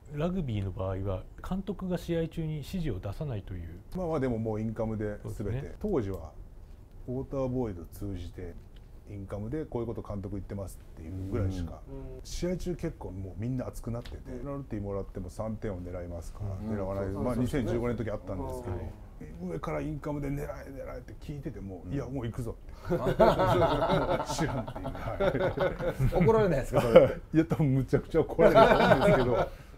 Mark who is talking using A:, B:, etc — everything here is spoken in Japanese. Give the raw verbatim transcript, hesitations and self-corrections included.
A: ラグビーの場合は監督が試合中に指示を出さないという。
B: まあまあでももうインカムで全て、ね、当時はウォーターボーイド通じてインカムでこういうこと監督言ってますっていうぐらいしか、試合中結構もうみんな熱くなってて、ペナルティーもらってもさんてんを狙いますか、狙わない、まあにせんじゅうごねんの時あったんですけど、上からインカムで狙え狙えって聞いてても、いやもう行くぞって知らんっていう、
C: 怒られないですかそれ。
B: いや多分むちゃくちゃ怒られると思うんですけど